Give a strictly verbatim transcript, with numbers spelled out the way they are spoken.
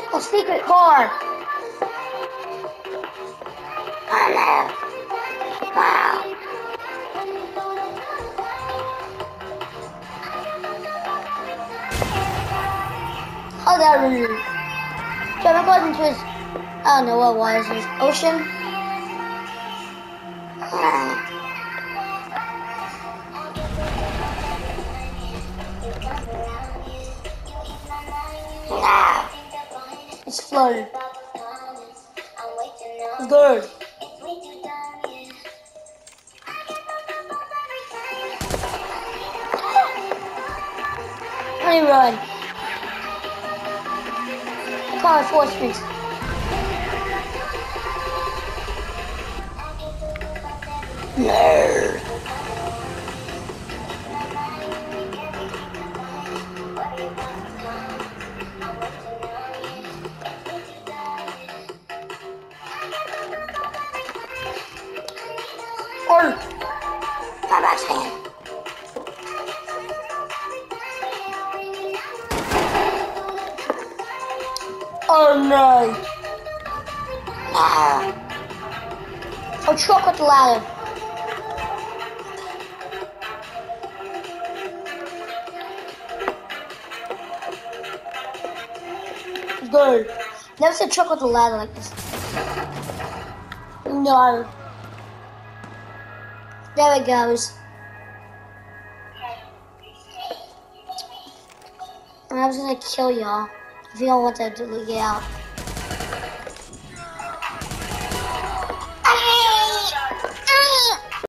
A secret car. Oh no. Wow. How that rude. Kevin goes into his, I don't know what it was, his ocean. Nah. It's flooded. It's good. Honey run. I call it four streets. Nerd. Or my best fan. Oh no. No. A truck with the ladder. Good. Never seen a truck with a ladder like this. No. There it goes. And I was gonna kill y'all if you don't want that to get out.